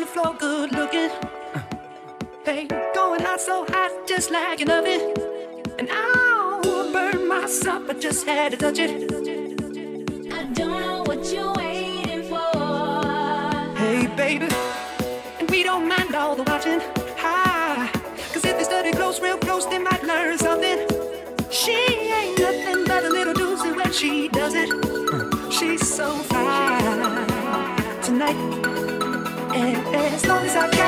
the floor, good looking. Hey, going hot, so hot, just like an oven. And I'll burn myself, I just had to touch it. I don't know what you're waiting for. Hey, baby, and we don't mind all the watching. Hi, cause if they study close, real close, they might learn something. She ain't nothing but a little doozy when she does it. She's so fine tonight, and as long as I can.